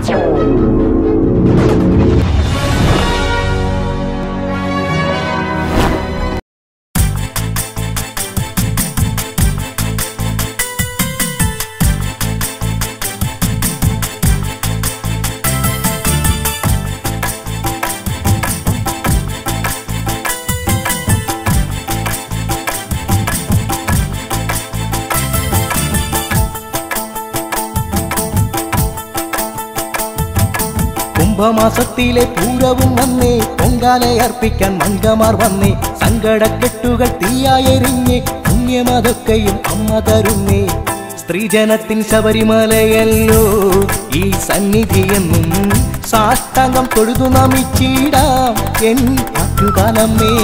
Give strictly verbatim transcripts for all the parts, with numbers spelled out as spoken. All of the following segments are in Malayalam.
കുംഭമാസത്തിലെ പൂരവും വന്നേ, പൊങ്കാലയർപ്പിക്കാൻ മംഗമാർ വന്നേ, സങ്കടക്കെട്ടുകൾ തീയായെറിഞ്ഞേ, പുണ്യമതൊക്കെയും അമ്മ തരുന്നേ. സ്ത്രീജനത്തിൻ ശബരിമലയല്ലോ ഈ സന്നിധിയെന്നും സാഷ്ടാംഗം തൊഴുതു നമിച്ചിടാം എൻ ആറ്റുകാലമ്മേ.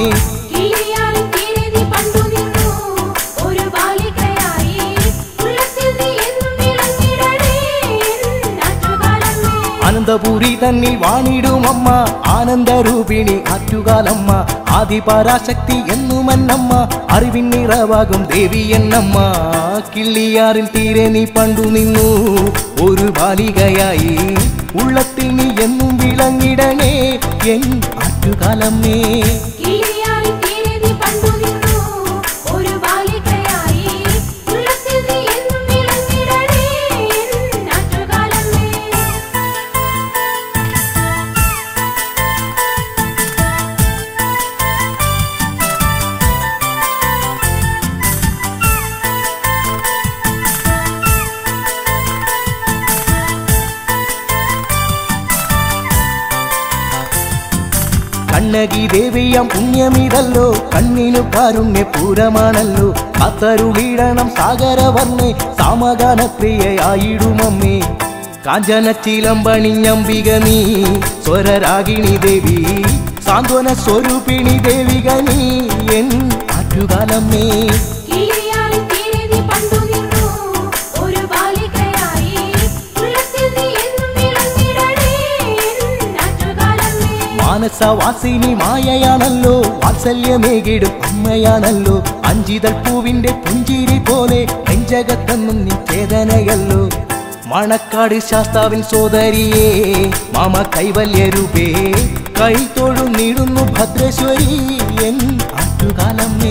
അനന്തപുരി തന്നിൽ വാണിടുമമ്മ, ആനന്ദരൂപിണി ആറ്റുകാലമ്മ, ആദിപരാശക്തി എന്നുമെന്നമ്മ, അറിവിൻ നിറവാകും ദേവി എന്നമ്മ. കിള്ളിയാറിൽ തീരെ നീ പണ്ടു നിന്നു ഒരു ബാലികയായി, ഉള്ളത്തിൽ നീ എന്നും വിളങ്ങിടണേ എൻ ആറ്റുകാലമ്മേ. കണ്ണകി ദേവിയാം പുണ്യമിതല്ലോ, കണ്ണിനു കാരുണ്യ പൂരമാണല്ലോ, കാത്തരുളിടണം സാഗരവർണ്ണേ, സാമഗാനപ്രിയയായിടുമമ്മേ. കാഞ്ചന ചിലമ്പണിഞ്ഞംബിക നീ സ്വരരാഗിണി ദേവി, സാന്ത്വന സ്വരൂപിണി ദേവിക നീ എൻ ആറ്റുകാലമ്മേ. മാനസവാസിനി മായയാണല്ലോ, വാത്സല്യമേകിടും അമ്മയാണല്ലോ, അഞ്ചിതൾ പൂവിന്റെ പുഞ്ചിരി പോലെ നെഞ്ചകത്തെന്നും നീ ചേതനയല്ലോ. മണക്കാട് ശാസ്താവിൻ സോദരിയേ മാമ കൈവല്യരൂപേ, കൈത്തോഴും നീടുന്നു ഭദ്രേശ്വരി എൻ ആറ്റുകാലമ്മേ.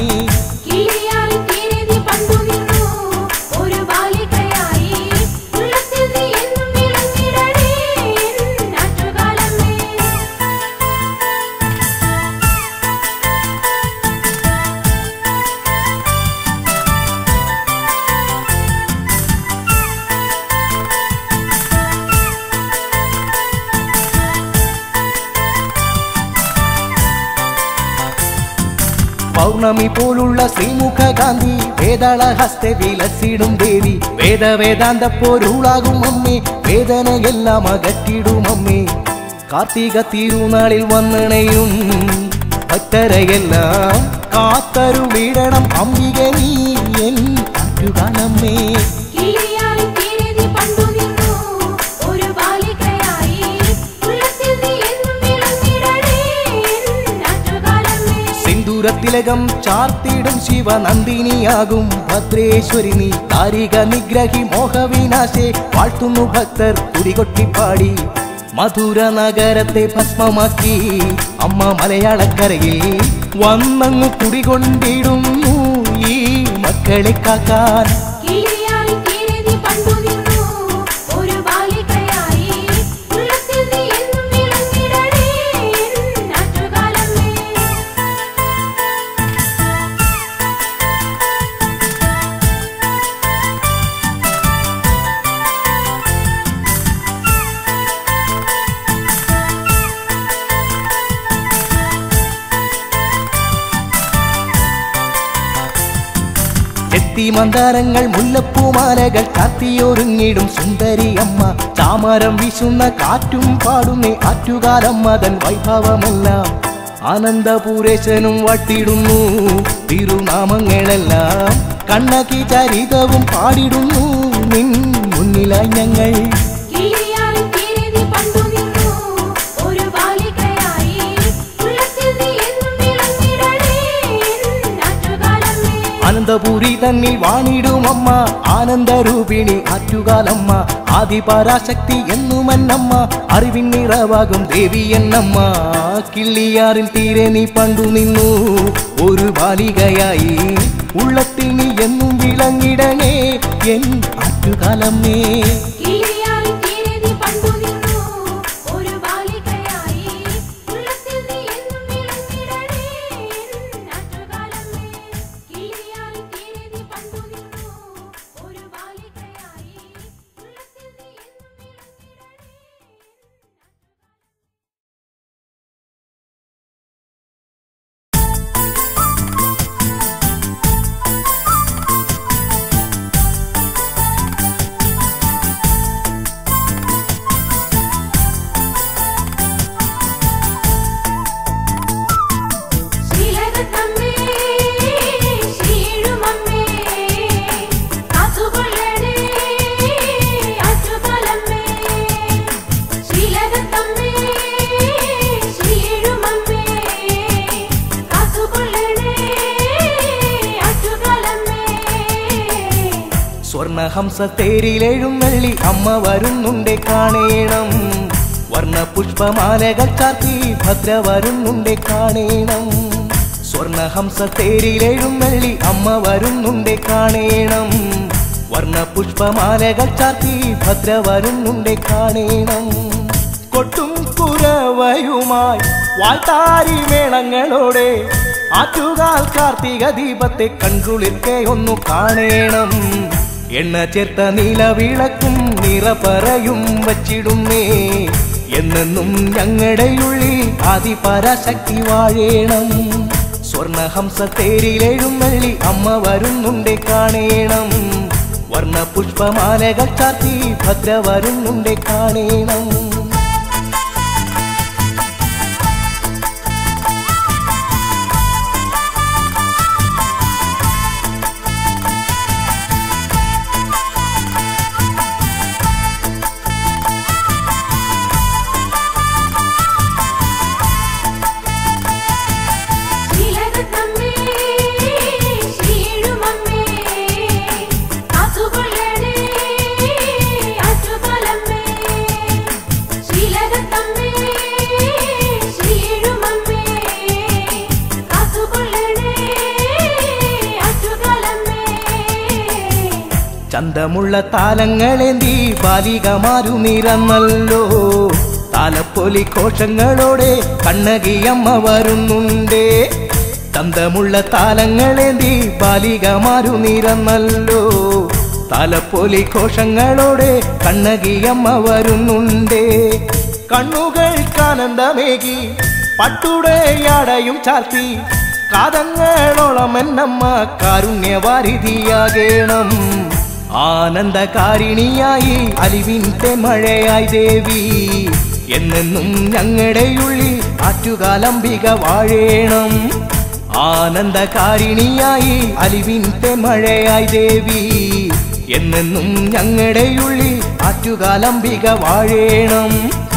പൗർണമി പോലുള്ള ശ്രീമുഖകാന്തി, വേദളഹസ്തെ വിലസിടും ദേവി, വേദവേദാന്ത പോരുളാകും അമ്മേ, വേദനയെല്ലാം അകറ്റിടും അമ്മേ. കാർത്തിക തിരുനാളിൽ വന്നണയും ഭക്തരെയെല്ലാം കാത്തരുളിടണം അംബിക നീ എൻ ആറ്റുകാലമ്മേ. തിലകം ചാർത്തിടും ശിവനന്ദിനിയാകും ഭദ്രേശ്വരി നീ, താരിക നിഗ്രഹി മോഹവിനാശേ, വാഴ്ത്തുന്നു ഭക്തർ കുടികൊട്ടിപ്പാടി. മധുര നഗരത്തെ ഭസ്മമാക്കി അമ്മ മലയാളക്കരയിൽ വന്നങ്ങു കുടികൊണ്ടിടുന്നു ഈ മക്കളെ കാക്കാൻ. മന്ദാരങ്ങൾ മുല്ലപ്പൂമാലകൾ കാത്തിയൊരുങ്ങിടും സുന്ദരി അമ്മ, ചാമരം വീശുന്ന കാറ്റും പാടുന്നേ ആറ്റുകാലമ്മ തൻ വൈഭവമെല്ലാം. ആനന്ദപൂരേശനും വട്ടിടുന്നു തിരുനാമങ്ങളെല്ലാം, കണ്ണകി ചരിതവും പാടിടുന്നു നിൻ മുന്നിലായി ഞങ്ങൾ. അനന്തപുരി തന്നിൽ വാണിടുമമ്മ ആനന്ദരൂപിണി ആറ്റുകാലമ്മ ആദിപരാശക്തി എന്നുമെന്നമ്മ അറിവിൻ നിറവാകും ദേവി എന്നമ്മ കിള്ളിയാറിൽ തീരെ നീ പണ്ടു നിന്നു ഒരു ബാലികയായി ഉള്ളത്തിൽ നീ എന്നും വിളങ്ങിടണേ എൻ ആറ്റുകാലമ്മേ സ്വർണഹംസത്തേരിലെഴുന്നള്ളി അമ്മ വരുന്നുണ്ടേ കാണേണം വർണ്ണപുഷ്പമാലകൾ ചാർത്തി ഭദ്ര വരുന്നുണ്ടേ കാണേണം സ്വർണഹംസത്തേരിലെഴുന്നള്ളി അമ്മ വരുന്നുണ്ടേ കാണേണം വർണ്ണപുഷ്പമാലകൾ ചാർത്തി ഭദ്ര വരുന്നുണ്ടേ കാണേണം കൊട്ടും കുരവയുമായി വാഴ്ത്താരി മേളങ്ങളോടെ ആറ്റുകാൽ കാർത്തിക ദീപത്തെ കൺകുളിർക്കെ ഒന്നു കാണേണം എണ്ണ ചേർത്ത നീലവിളക്കും നിറപറയും വച്ചിടുന്നേ എന്നെന്നും ഞങ്ങളുടെ ഉള്ളിൽ ആദിപരാശക്തി വാഴേണം സ്വർണഹംസത്തേരിലെഴുന്നള്ളി അമ്മ വരുന്നുണ്ടേ കാണേണം വർണ്ണപുഷ്പമാലകൾ ചാർത്തി ഭദ്ര വരുന്നുണ്ടേ കാണേണം ചന്തമുള്ള താലങ്ങളേന്തി ബാലികമാരു നിറന്നല്ലോ താലപ്പൊലി കോശങ്ങളോടെ കണ്ണകിയമ്മ വരുന്നുണ്ടേ ചന്തമുള്ള താലങ്ങളേന്തി ബാലികമാരു നിറന്നല്ലോ താലപ്പൊലി കോശങ്ങളോടെ കണ്ണകിയമ്മ വരുന്നുണ്ടേ കണ്ണുകൾക്കാനന്ദമേകി പട്ടുടയാടയും ചാർത്തി കാതങ്ങളോളം എന്നമ്മ കാരുണ്യവാരിധിയാകേണം ആനന്ദകാരിണിയായി അലിവിന്റെ മഴയായി ദേവി എന്നെന്നും ഞങ്ങളുടെ ഉള്ളിൽ ആറ്റുകാലംബിക വാഴേണം ആനന്ദകാരിണിയായി അലിവിന്റെ മഴയായി ദേവി എന്നെന്നും ഞങ്ങളുടെ ഉള്ളിൽ ആറ്റുകാലംബിക വാഴേണം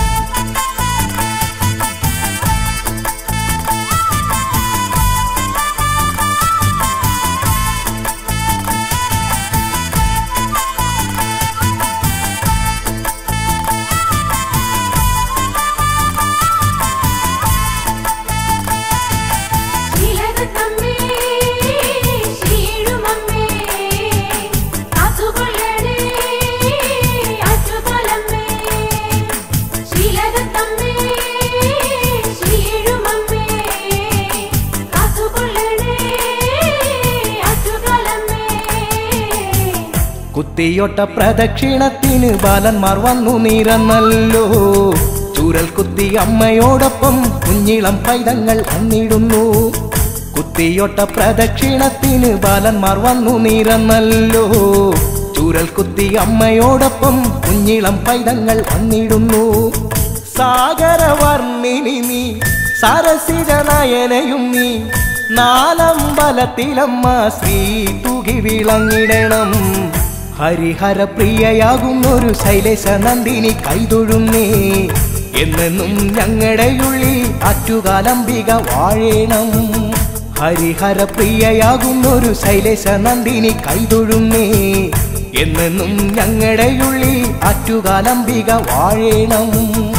കുത്തിയൊട്ട പ്രദക്ഷിണത്തിന് ബാലന്മാർ വന്നു നിറന്നല്ലോ ചൂരൽ കുത്തി അമ്മയോടൊപ്പം കുഞ്ഞിളം പൈതങ്ങൾ വന്നിടുന്നു കുത്തിയൊട്ട പ്രദക്ഷിണത്തിന് ബാലന്മാർ വന്നു നിറന്നല്ലോ ചൂരൽ കുത്തി അമ്മയോടൊപ്പം കുഞ്ഞിളം പൈതങ്ങൾ വന്നിടുന്നു സാഗരവർണ്ണിനി നീ സരസിജനയനയും നീ നാലമ്പലത്തിലമ്മ ശ്രീ തൂകി വിളങ്ങിടണം ഹരിഹര പ്രിയയാകുന്നൊരു ശൈലേശ നന്ദിനി കൈതൊഴുന്നേ എന്നെന്നും ഞങ്ങളുടെ ഉള്ളിൽ ആറ്റുകാലംബിക വാഴേണം ഹരിഹര പ്രിയയാകുന്നൊരു ശൈലേശ നന്ദിനി കൈതൊഴുന്നേ എന്നെന്നും ഞങ്ങളുടെ ഉള്ളിൽ ആറ്റുകാലംബിക വാഴേണം.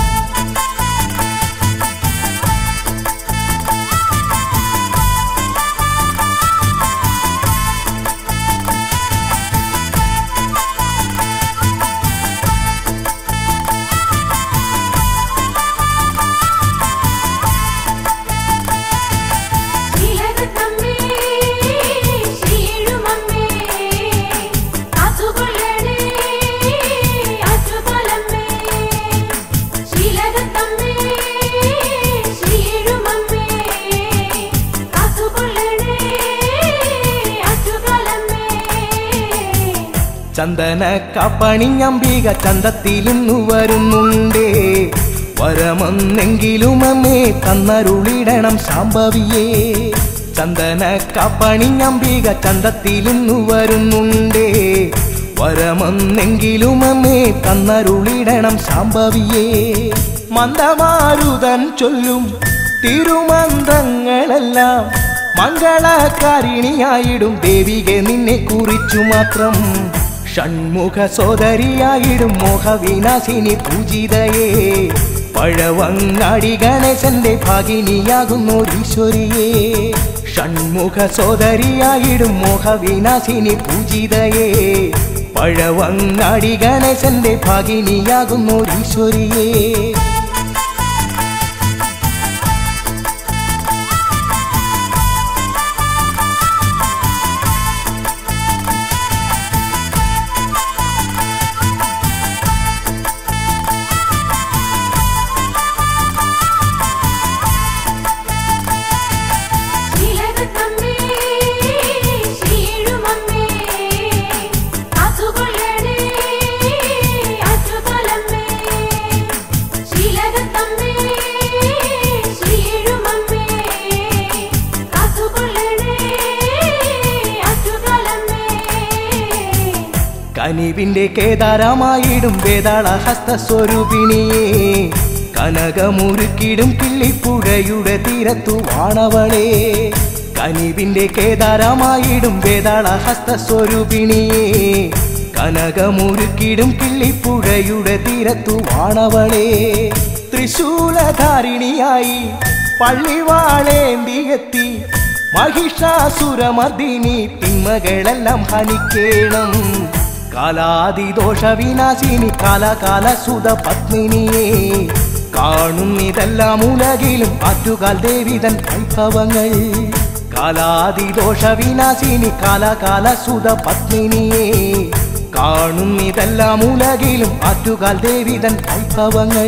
ചന്ദന കാപ്പണിഞ്ഞംബിക ചന്തത്തിലിന്നു വരുന്നുണ്ടേ വരമെന്നെങ്കിലും അമ്മേ തന്നരുളിടണം ശാംഭവിയേ. ചന്ദന കാപ്പണിഞ്ഞംബിക ചന്തത്തിലിന്നു വരുന്നുണ്ടേ വരമെന്നെങ്കിലും അമ്മേ തന്നരുളിടണം ശാംഭവിയേ. മന്ദമാരുതൻ ചൊല്ലും തിരുമന്ത്രങ്ങളെല്ലാം മംഗളകാരിണിയായിടും ദേവികെ നിന്നെ കുറിച്ചു മാത്രം. ഷൺമുഖ സോദരിയായിടും മോഹവിനാശിനി പൂജിതയേ പഴവങ്ങാടി ഗണേശന്റെ ഭാഗിനിയാകുന്നോരീശ്വരിയേ. ഷൺമുഖ സോദരിയായിടും മോഹവിനാശിനി പൂജിതയേ പഴവങ്ങാടി ഗണേശന്റെ ഭാഗിനിയാകുന്നോരീശ്വരിയേ. കനിവിന്റെ കേദാരമായിടും വേതാള ഹസ്തസ്വരൂപിണിയേ കനകമുരുക്കിടും കിള്ളിപ്പുഴയുടെ തീരത്തു വാണവളേ. കനിവിന്റെ കേദാരമായിടും വേതാള ഹസ്തസ്വരൂപിണിയേ കനകമുരുക്കിടും കിള്ളിപ്പുഴയുടെ തീരത്തു വാണവളേ. ത്രിശൂലധാരിണിയായി പള്ളിവാളേന്തിയെത്തി മഹിഷാസുരമർദിനി തിന്മകളെല്ലാം ഹനിക്കേണം. കാലാതിദോഷ വിനാശിനി കാലകാലസുത പത്മിനിയെ കാണുന്നിതെല്ലാം ഉലകിലും ആറ്റുകാൽ ദേവിതൻ വൈഭവങ്ങൾ. കാലാതിദോഷ വിനാശിനി കാലകാലസുത പത്മിനിയെ കാണുന്നിതെല്ലാം ഉലകിലും ആറ്റുകാൽ ദേവിതൻ വൈഭവങ്ങൾ.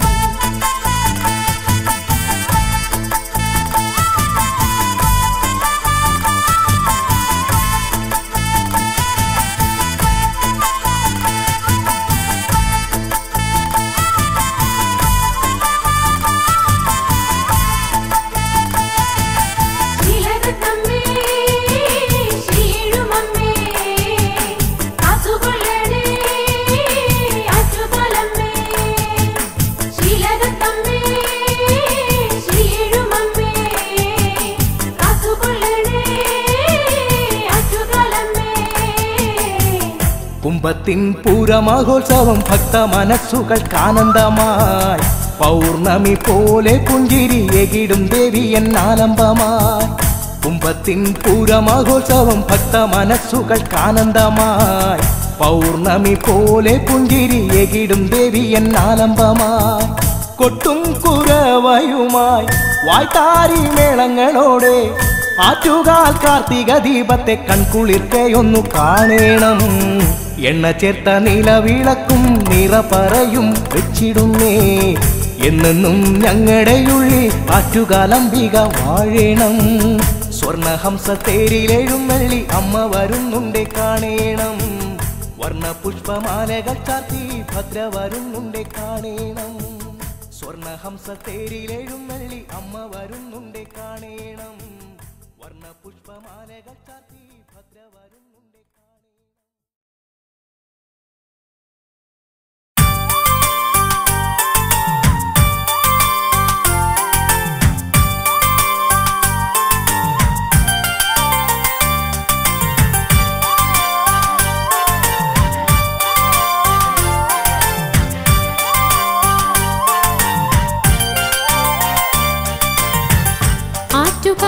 കുംഭത്തിൻ പൂരമഹോത്സവം ഭക്ത മനസ്സുകൾക്കാനന്ദമായി പൗർണമി പോലെ പുഞ്ചിരി എകിടും ദേവി എന്നാലംബമായി. കുംഭത്തിൻ പൂരമഹോത്സവം ഭക്ത മനസ്സുകൾക്കാനന്ദമായി പൗർണമി പോലെ പുഞ്ചിരി എകിടും ദേവി എന്നാലംബമായി. കൊട്ടും കുരവയുമായി വായ്ത്താരി മേളങ്ങളോടെ ആറ്റുകാൽ കാർത്തിക ദീപത്തെ കൺകുളിർക്കയൊന്നു കാണേണം. എണ്ണ ചേർത്ത നിലവിളക്കും നിറപറയും വെച്ചിടുന്നേ എന്നെന്നും ഞങ്ങളുടെ ഉള്ളിൽ ആറ്റുകാലംബിക വാഴേണം. സ്വർണഹംസ തേരിലെഴുന്നള്ളി അമ്മ വരുന്നുണ്ടേ കാണേണം. വർണ്ണ പുഷ്പമാലകൾ ചാർത്തി ഭദ്ര വരുന്നുണ്ടേ കാണേണം. സ്വർണഹംസ തേരിലെഴുന്നള്ളി അമ്മ വരുന്നുണ്ടേ കാണേണം. വർണ്ണ പുഷ്പമാലകൾ ചാർത്തി ഭദ്ര വരുന്നുണ്ടേ കാണേണം.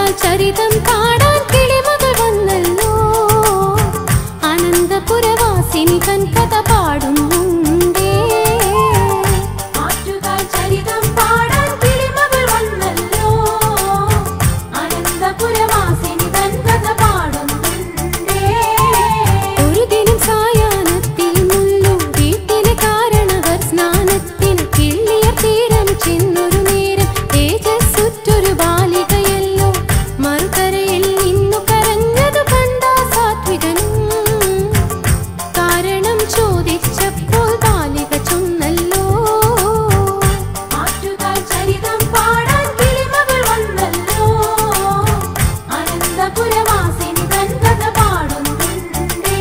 ചരിതം പാടാൻ കിളിമകൾ വന്നല്ലോ അനന്തപുരവാസിനി തൻ കഥ പാടുന്നുണ്ടേ ആറ്റുകാൽ ചരിതം പാടാൻ കിളിമകൾ വന്നല്ലോ അനന്തപുരവാസിനി തൻ കഥ പാടുന്നുണ്ടേ ഒരു ദിനം സായാഹ്നത്തിൽ മുല്ലു വീട്ടിലെ കാരണവർ സ്നാനത്തിന് കിള്ളിയർ തീരം ചെന്നൊരു നേരം തേജസ്സുറ്റൊരു ബാലികയല്ലോ മറുകരയിൽ നിന്നു കരഞ്ഞതു കണ്ട സാത്വികനും കാരണം ചോദിച്ചപ്പോൾ ബാലിക ചൊന്നല്ലോ ആറ്റുകാൽ ചരിതം പാടാൻ കിളിമകൾ വന്നല്ലോ അനന്തപുരവാസിനി തൻ കഥ പാടുന്നുണ്ടേ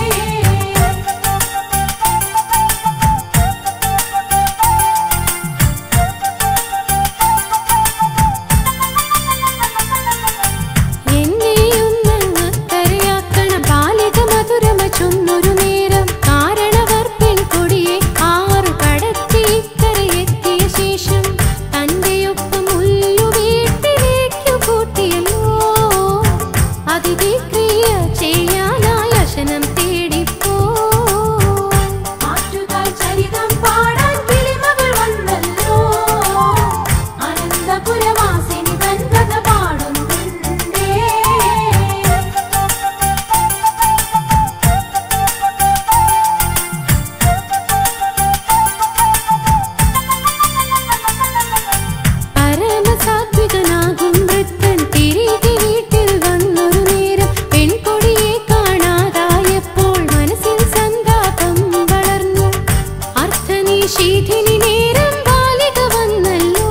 എന്നെയൊന്നങ്ങക്കരയാക്കണ ബാലിക മധുരമ ചൊന്നൊരു നേരം കാരണവർ പെൺകൊടിയെ ആറു കടത്തി ഇക്കരയെത്തിയ ശേഷം തന്റെയൊപ്പം മുല്ലു വീട്ടിലേക്കു കൂട്ടിയല്ലോ അതിഥിക്രിയ ചെയ്യാനായി അശനം തേടിപ്പോ ആറ്റുകാൽ ചരിതം പാടാൻ കിളിമകൾ വന്നല്ലോ അനന്തപുരവാസിനി തൻ കഥ പാടുന്നുണ്ടേ പരമസാത്വികനാകും വൃദ്ധൻ തിരികെ വീട്ടിൽ വന്നൊരു നേരം പെൺകൊടിയെ കാണാതായപ്പോൾ മനസ്സിൽ സന്താപം വളർന്നു അർത്ഥനിഷേധിനി നേരം ബാലിക വന്നല്ലോ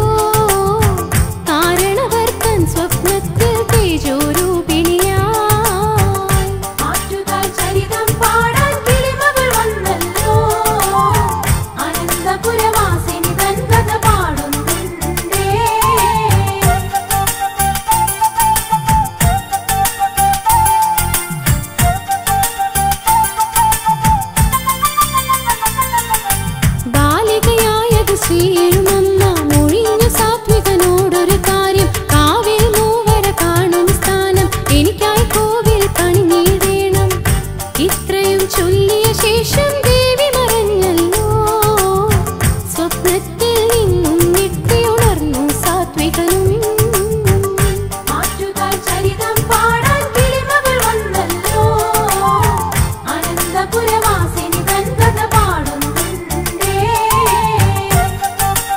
കാരണവർ തൻ സ്വപ്നത്തിൽ തേജോരൂപിണിയായി ആറ്റുകാൽ ചരിതം പാടാൻ കിളിമകൾ വന്നല്ലോ അനന്തപുരവാസിനി തൻ കഥ പാടുന്നുണ്ടേ ബാലികയായത് ശ്രീയുമമ്മ മൊഴിഞ്ഞു സാത്വികനോടൊരു കാര്യം കാവിൽ മൂവര കാണും സ്ഥാനം എനിക്കായി കോവിൽ പണിഞ്ഞിടേണം ഇത്രയും ചൊല്ലിയ ശേഷം ദേവി മറഞ്ഞല്ലോ സ്വപ്നത്തിൽ നിന്നും ഞെട്ടിയുണർന്നു സാത്വികനും ആറ്റുകാൽ ചരിതം പാടാൻ കിളിമകൾ വന്നല്ലോ അനന്തപുരവാസിനി തൻ കഥ പാടുന്നുണ്ടേ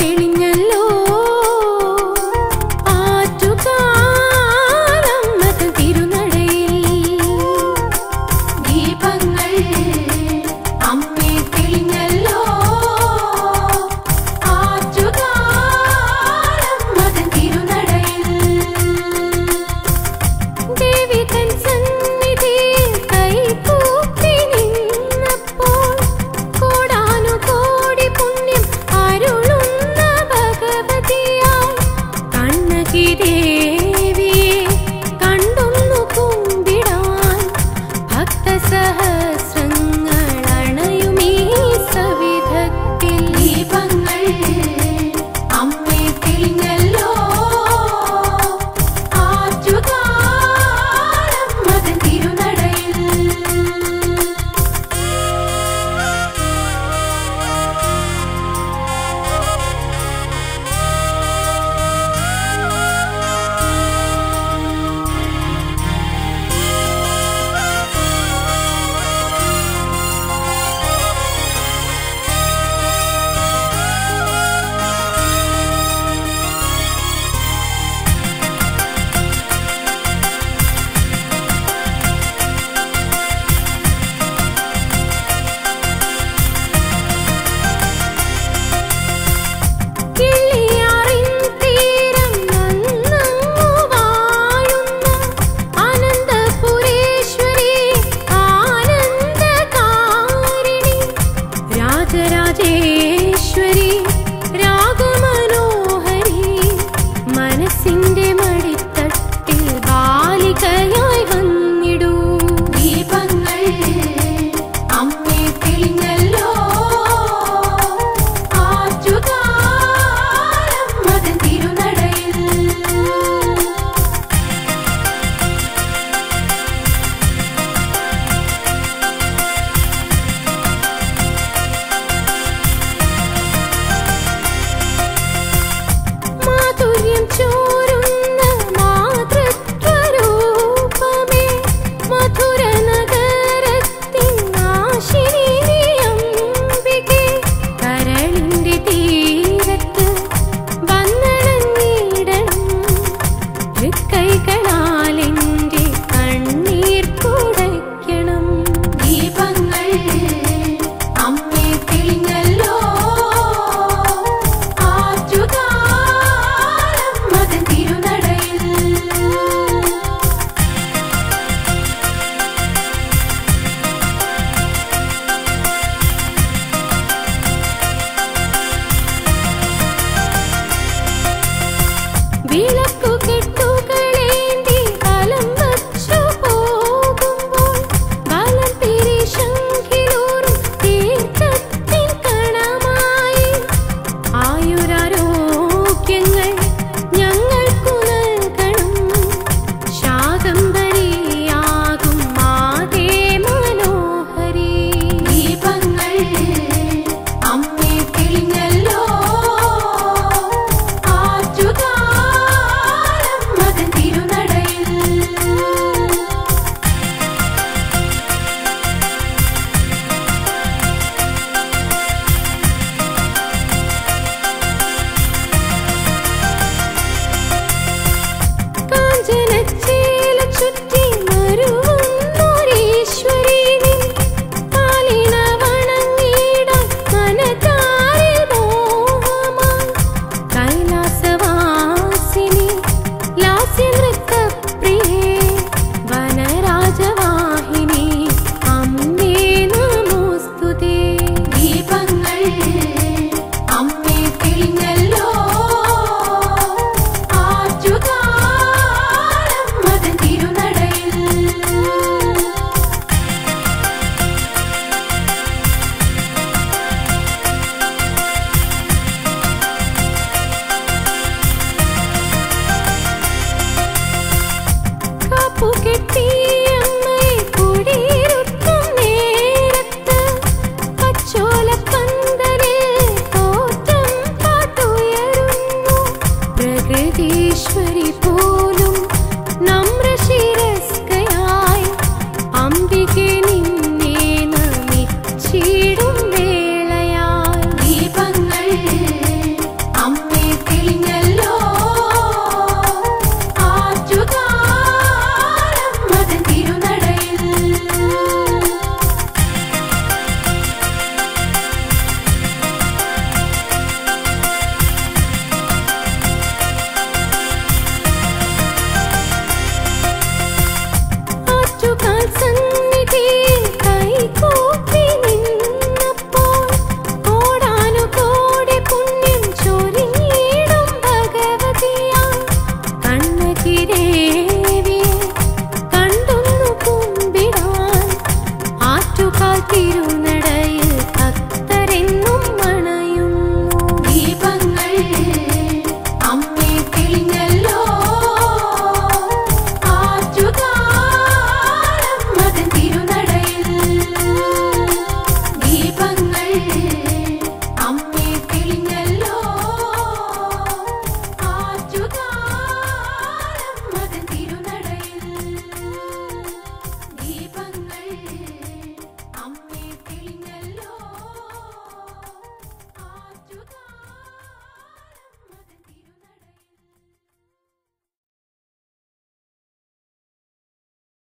തെളിഞ്ഞ